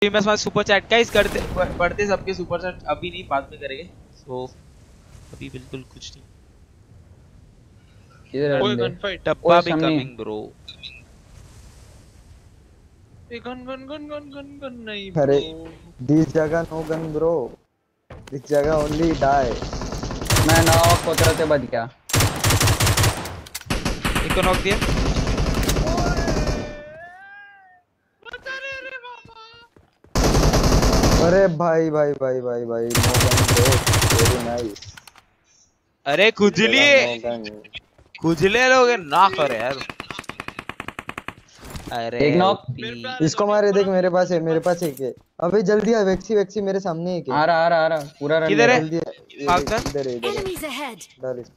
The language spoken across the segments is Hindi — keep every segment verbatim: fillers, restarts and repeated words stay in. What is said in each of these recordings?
मेरे पास सुपर चैट गाइस करते पढ़ते सबके सुपर चैट अभी नहीं बाद में करेंगे। सो अभी बिल्कुल कुछ नहीं। किधर ओए गन फाइट डब्बा भी कमिंग ब्रो। ए gun gun gun gun gun gun नहीं ब्रो। अरे दिस जगह नो गन ब्रो, दिस जगह ओनली डाई। मैं नॉक होते रहते बच गया। एक को नॉक दिया। अरे भाई भाई भाई भाई भाई no gun bro, very nice. अरे खुजली खुजले लोग ना करे यार। अरे एक नॉक इसको मारे, देख मेरे पास है, मेरे पास एक है। अबे जल्दी आ, वेक्सी वेक्सी मेरे सामने है। आ रहा आ रहा आ रहा पूरा रन किधर है? जल्दी भाग कर। इधर है, इधर डाल इस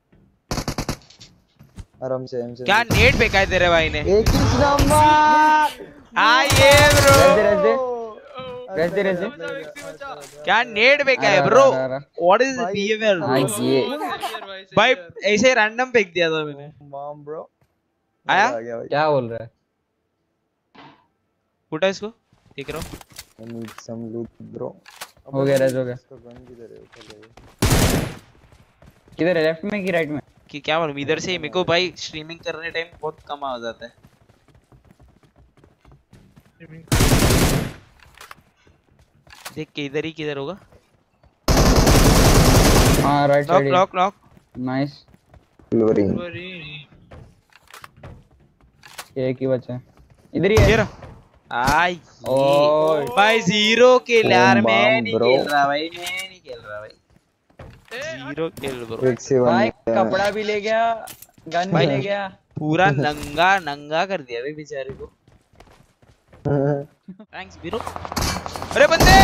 आराम से आराम से। क्या नेट फेंका है तेरे भाई ने? एक ही नंबर आइए ब्रो। रेस दे रेस दे रेस दे रेस दे। क्या नेट फेंका है ब्रो? What is behaviour? ये भाई ऐसे रैंडम फेंक दिया था मैंने। मॉम ब्रो आया? क्या बोल रहा है? उठा इसको, देख रहा हूँ। I need some loot bro। हो गया रेस हो गया। इसका गन किधर है? उठा ले। किधर है, लेफ्ट में कि राइट में? कि क्या मालूम, इधर से ही मेरे को भाई स्ट्रीमिंग करने टाइम बहुत कम आ जाता है। देख के इधर ही किधर होगा। हां right lock side. Lock lock nice. Flooring एक ही बचा है, इधर ही है। आई ओए भाई जीरो किल यार। Oh, मैं mom, नहीं bro. खेल रहा भाई, मैं नहीं खेल रहा भाई। Zero kill bro. एक से भाई वन कपड़ा भी ले गया, गन भी ले गया, पूरा नंगा नंगा कर दिया भाई बेचारे को। Thanks bro. अरे बंदे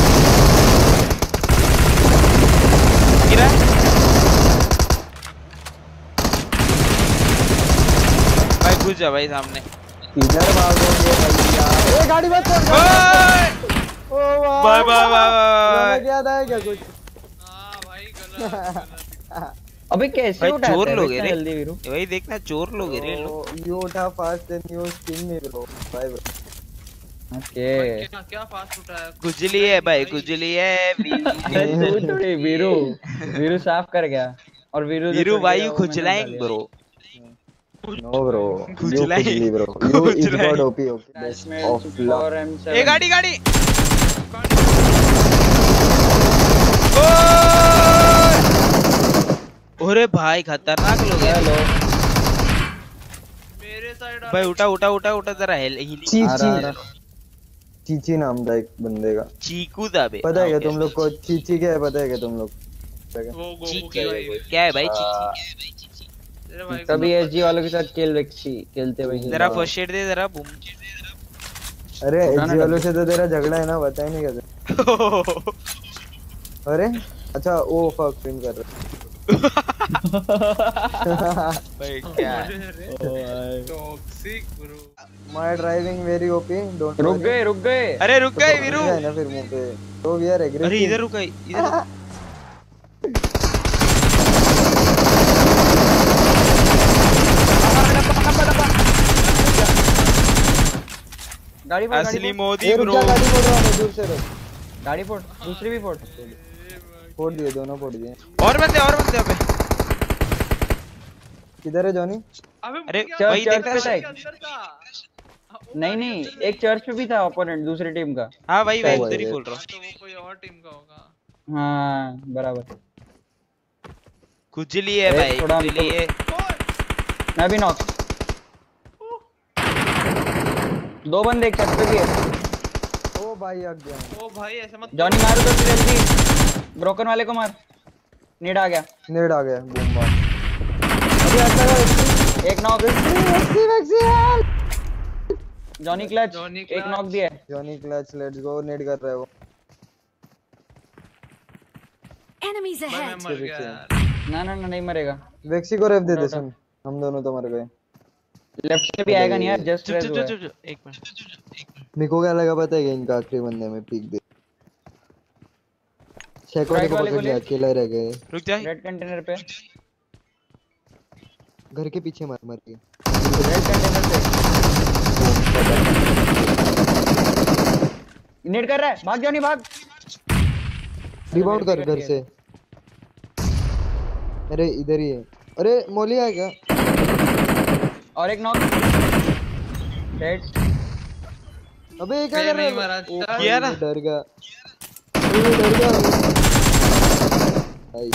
गिरा। भाई घुस जा भाई सामने। किधर भागोगे भैया? ए गाड़ी मत कर। ओ वाह बाय बाय बाय। क्या था क्या कुछ? हां भाई गलत। अबे कैसे भाई उठाते चोर हैं लोग इतना है रे। जल्दी वीरू? भाई देखना चोर लोग है रे लोग। यू उठा fast and you spin me bro. Bye bye. Okay क्या क्या फास्ट उठाया? गुजली है भाई, गुजली है। तू थोड़ी वीरू वीरू साफ कर गया और वीरू वीरू भाई खुजलाएंगे ब्रो। नो ब्रो, खुजलाई खुजली bro. You is god OP okay of love. ए गाड़ी गाड़ी। अरे भाई खतरनाक लोग हैं। हेलो मेरे साइड भाई उठा उठा उठा उठा जरा हीलिंग। चीची चीची नाम था एक बंदे का। चीकू था बे। पता है क्या तुम लोग को चीची क्या है? पता है क्या तुम लोग? क्या है भाई चीची? कभी एसजी वालों के साथ खेल वेक्सी खेलते हुए जरा फर्स्ट एड दे जरा बूम। अरे एसजी वालों से तो तेरा झगड़ा है ना, बता ही नहीं कैसे। अरे अच्छा ओ फक पिन कर रहा भाई क्या toxic bro. My driving very OP. Don't रुक गए रुक गए। अरे रुक गए वीरू। है ना फिर मुंह पे तो वी आर एग्रेसिव। अरे इधर रुका इधर। गाड़ी फोड़ असली मोदी रुक ब्रो। जा, गाड़ी फोड़ रहा हूं दूर से। रुक गाड़ी फोड़, दूसरी भी फोड़। फोड़ दिए, दोनों फोड़ दिए। और बंदे और बंदे अबे। किधर है जॉनी? अरे चर्च भाई चर्च पे देखना। था। नहीं नहीं एक चर्च पे भी था ओपोनेंट दूसरी टीम का। हाँ भाई मैं क्या उधर ही हुआ बोल रहा हूँ। तो वो कोई और टीम का होगा। हाँ बराबर। खुजली है एक भाई, थोड़ा खुजली है। मैं भी नॉक। दो बंदे एक छत पे भी है। ओ भाई आ गया। ओ भाई ऐसे मत। जॉनी मारो तो जल्दी, ब्रोकन वाले को मार। नीड आ गया, नेड आ गया, बूम मार। अभी आता है एक नॉक। वैक्सी वैक्सी हेल्प। जॉनी क्लच जॉनी एक क्लच। नॉक दिया है। Johnny clutch let's go. Nade कर रहा है वो। Enemies मैं ahead. मर गया यार। ना ना ना नहीं मरेगा। वैक्सी को रेफ दे दे सुन, हम दोनों तो मर गए। लेफ्ट से भी आएगा नहीं यार, जस्ट चुप रेज चुप हुआ चुप है। चुप एक मिनट। मेरे को क्या लगा पता है क्या, इनका आखिरी बंदे में पीक दे। शेक वाले राइट को वाले को पकड़ लिया, ले। अकेला रह गए। रुक जा। रेड कंटेनर पे, घर के पीछे मार मार के। रेड कंटेनर पे। नेट कर रहा है, भाग जाओ नहीं भाग। रिबाउंड कर घर से। अरे इधर ही है। अरे मोली है क्या? और एक नॉक डेड। अबे ये क्या ये कर रहा नहीं है? मारा, ओ, चल। किया ना? डर गया। ओ, डर गया भाई।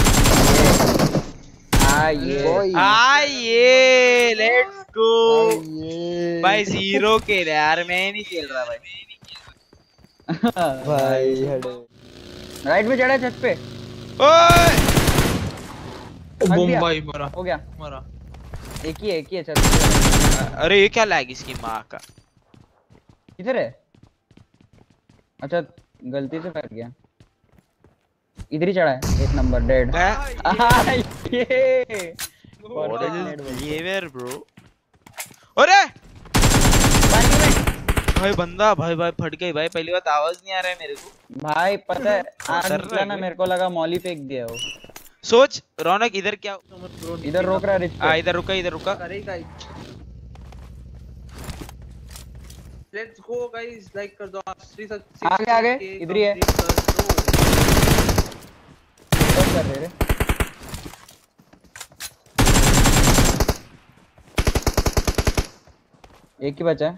आ ये बॉय। आइए लेट्स गो ये भाई। जीरो खेल यार, मैं नहीं खेल रहा भाई। भाई हटे। राइट में चढ़ा छत पे। ओए भाग बूम दिया। भाई मरा हो गया। मरा। एक ही है एक ही है छत पे। अरे ये क्या लैग इसकी माँ का। किधर है? अच्छा गलती से फट गया। इधर ही चढ़ा है एक नंबर डेड। क्या? ये What is Perfect this net behavior bro? अरे पानी में। भाई बंदा भाई भाई फट गई भाई। पहली बात आवाज नहीं आ रहा है मेरे को। भाई पता है आग डर रहा निकला है ना, कोई? मेरे को लगा मौली फेंक दिया वो। सोच रौनक इधर क्या। इधर रोक रहा है रिच आ पे। इधर रुका इधर रुका। करेगा। लेट्स गो गाइस, लाइक कर दो आप। थ्री सक आगे आगे इधर ही है। क्या कर रहे रे? एक ही बचा है।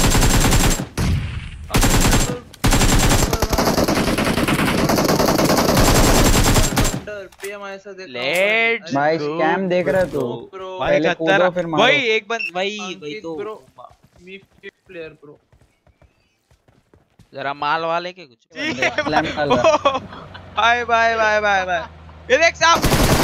लेट्स भाई go, स्कैम देख रहा है तू। bro। भाई पहले खतरा कूदो फिर मारो। भाई एक बंद भाई भाई तो ब्रो मी प्लेयर ब्रो। जरा माल वाले के कुछ स्लैम डाल रहा। Bye bye bye bye bye. ये देख साहब।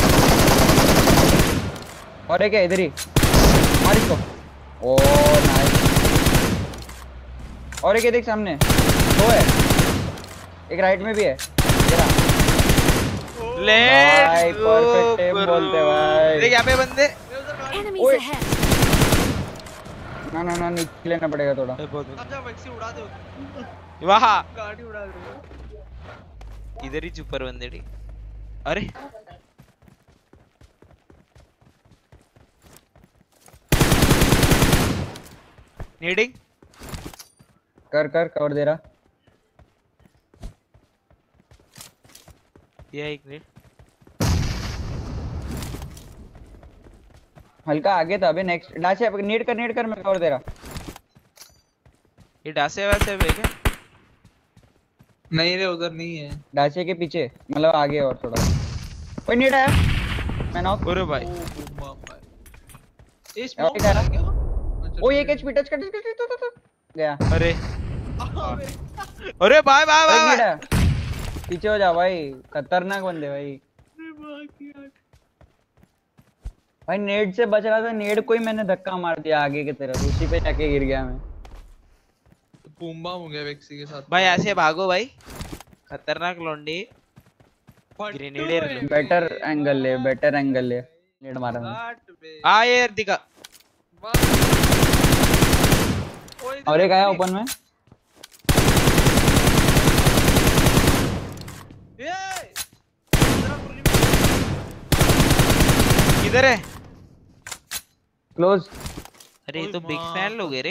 और एक है इधर ही, मार इसको। ओ नाइस। और एक है देख सामने, दो है, एक राइट में भी है। तेरा भाई लेट्स परफेक्ट टेम बोलते भाई। देख यहाँ पे बंदे। Enemies Oi. ahead! ना ना ना नीचे लेना पड़ेगा थोड़ा। अच्छा वैक्सी उड़ा दो। वाह गाड़ी उड़ा दो। इधर ही चुपर बंदे ठीक। अरे नीडिंग कर कर कवर दे रहा। ये एक मिनट। हल्का आगे था अबे। नेक्स्ट डाचे नीड कर नीड कर, मैं कवर दे रहा। ये डासे वैसे है क्या? नहीं रे उधर नहीं है। डाचे के पीछे मतलब आगे और थोड़ा। कोई नीड है? मैं नॉक। अरे भाई ओ बूम भाई। इस और क्या रहा? ओ एक एचपी टच कर टच कर गया। अरे अरे भाई भाई एक भाई नीड है, पीछे हो जा भाई। खतरनाक बंदे भाई। भाई नेड से बच रहा था, नेड को ही मैंने धक्का मार दिया आगे की तरफ, उसी पे जाके गिर गया मैं। बूम हो गया वैक्सी के साथ। भाई ऐसे भागो भाई। खतरनाक लौंडे ग्रेनेडियर लो। बेटर एंगल ले, बेटर एंगल ले। नेड मारा मैं। आ ये दिखा। और एक आया ओपन में। किधर है? क्लोज। अरे ये तो बिग फैन लोग है रे।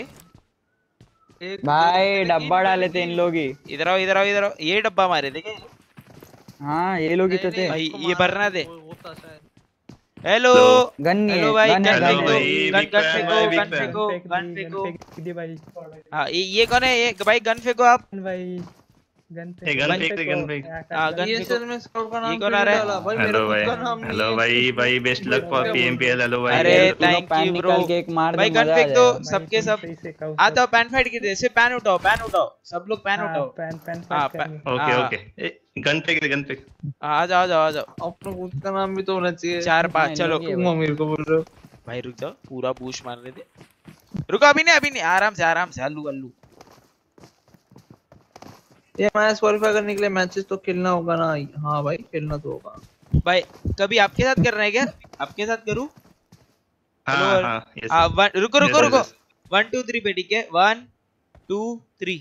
भाई डब्बा डाले थे इन लोग ही। इधर आओ इधर आओ इधर आओ। ये डब्बा मारे थे क्या? हाँ ये लोग ही तो थे। भाई ये भरना दे। होता शायद। हेलो गन नहीं हेलो है, भाई गन है, गन गन फेंको है। गन गन फेंको गन फेंको गन फेंको। हाँ ये ये कौन है? ये भाई गन फेंको आप। भाई गन ए, गन फेंक दे, गन फेंक। हाँ गन ये फेंको। सर में स्काउट का नाम ये कौन क्यों आ रहा है? डाला? भाई मेरा हेलो खुद भाई, का नाम नहीं हेलो है। भाई भाई best luck for PMPL. Hello भाई। अरे तू लोग थैंक पैन यू ब्रो। निकाल के एक मार भाई दे, गन मजा आ फेंक दो जाएगा। सबके सब। आ जाओ पैन फाइट की से पैन उठाओ पैन उठाओ सब लोग पैन उठाओ। पैन पैन हाँ फाइट करेंगे। ओके हाँ। ओके। ए, गन फेंक दे, गन फेंक। आ जाओ आ जाओ आ जाओ। अपना खुद का नाम भी तो होना चाहिए। चार हाँ, पाँच इन चलो। लोग ही है तुम भाई। मेरे को बोल रहे हो। भाई रुक जाओ पूरा बूस्ट मारने दे। रुको अभी नहीं अभी नहीं आराम से आराम से अल्लू अल्लू। ये मैच क्वालीफाई करने के लिए मैचेस तो खेलना होगा ना। हाँ भाई खेलना तो होगा। भाई कभी आपके साथ करना है क्या? आपके साथ करूँ? हाँ हेलो हाँ yes, हाँ वन रुको रुको yes, रुको yes. वन टू थ्री पे ठीक है वन टू थ्री।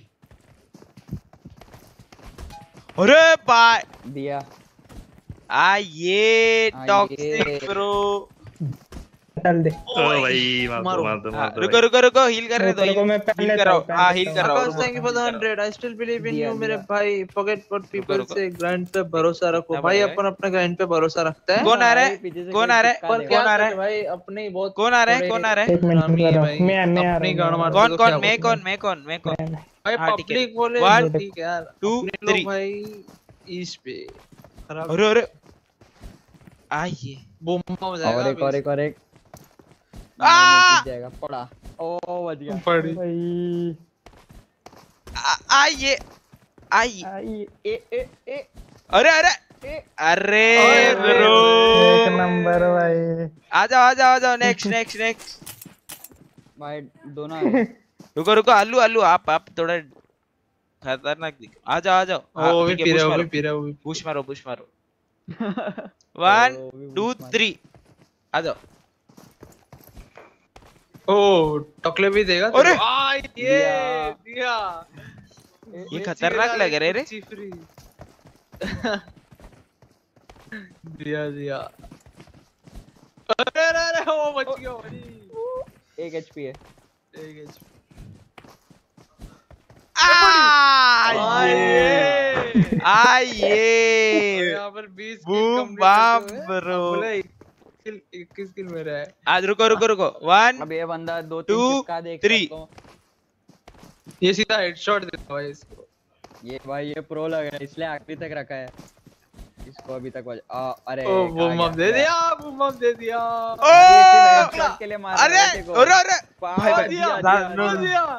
अरे बाय दिया। आ ये आ, टॉक्सिक ये। ब्रो। डाल दे। ओ भाई मार दो मार दो मार दो रुको रुको रुको हील कर रहे तो रुको, मैं पहन हील लेता कर रहा हूँ, हूँ पहन हाँ लेता हील हूँ। कर रहा हूँ Akash thank you for the hundred. I still believe in Diya, you मेरे दिया। भाई। फॉरगेट व्हाट पीपल रुको। से। ग्राइंड पे भरोसा रखो क्या भाई। बोल रहे अपन अपने ग्राइंड पे भरोसा रखता है। कौन आ रहा है पीछे से कौन कोई आ रहा है चिपका पर देगा। क्या कौन आ रहा करे है भाई, अपने ही बहुत कौन आ रहा है थोड़े कौन आ रहा है एक मिनट हरामी कर है रहा भाई। हूँ। मैं मैं आ अपनी रहा गाड़ हूँ, मारते कौन तो कौन क्या मैं बोलूं? कौन मैं कौन मैं कौन मैं- भाई हाँ, ठीक है। पब्लिक बोले One, ठीक है यार। two, अपने लोग three। भाई इस पे खराब अरे अरे आइए बूम हो जाएगा और एक और एक और एक आ! नहीं, नहीं, जाएगा पड़ा। ओ बच गया पड़ी। भाई आ- आइए आइए आई ए ए ए अरे अरे अरे अरे, ब्रो एक नंबर भाई। आ जाओ आ जाओ आ जाओ नेक्स्ट नेक्स्ट नेक्स्ट भाई दोनों आ गए। रुको रुको आलू आलू आप आप थोड़ा खतरनाक दिख आ जाओ आ जाओ हाँ, वो भी ठीक है, पी push रहा वो मारो भी पी रहा वो भी पुश मारो पुश मारो वन ओ, भी टू push मार। थ्री आ जाओ ओ टकले भी देगा अरे! तेरे को। आ, ये दिया। दिया ये खतरनाक लग रहा है रे चिफरी दिया दिया। अरे अरे अरे वो बच गया भाई। एक एचपी है। एक एच आइए आइए यहाँ पर बीस बूम बाम ब्रो बोले इक्कीस किल मेरा है। आज रुको रुको रुको वन अब ये बंदा दो तीन Two, चिपका दे एक three। साथ तो। ये सीधा हेडशॉट देता भाई इसको। ये भाई ये प्रो लग रहा है इसलिए आखिरी तक रखा है इसको अभी तक बज... आ, अरे ओ कहाँ बूम बम गया? दे दिया बूम बम दे दिया। अरे इसी में headshot के लिए मार अरे रहा है देखो। अरे अरे पा- भाई, भाई, दिया, दिया, दिया, नो, दिया। नो। दिया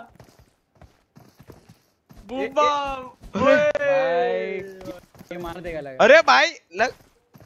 बूम बम ओए भाई ये मार देगा लगा। अरे भाई लग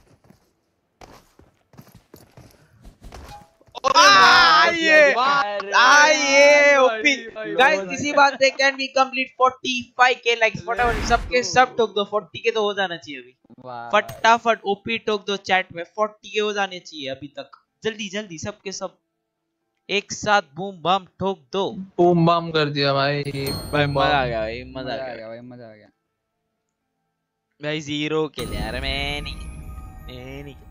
आइए अरे आइए भाई, ओपी भाई, गाइस भाई। इसी बात पे can we complete forty-five k likes फटाफट सबके सब ठोक दो forty के तो हो जाना चाहिए अभी वाह। फटाफट ओपी ठोक दो चैट में forty के हो जाने चाहिए अभी तक जल्दी जल्दी सबके सब एक साथ बूम बम ठोक दो बूम बम कर दिया भाई। भाई मजा आ गया भाई मजा मजा आ आ गया गया भाई मजा आ गया। भाई जीरो के लिए यार मैं नहीं मैं नहीं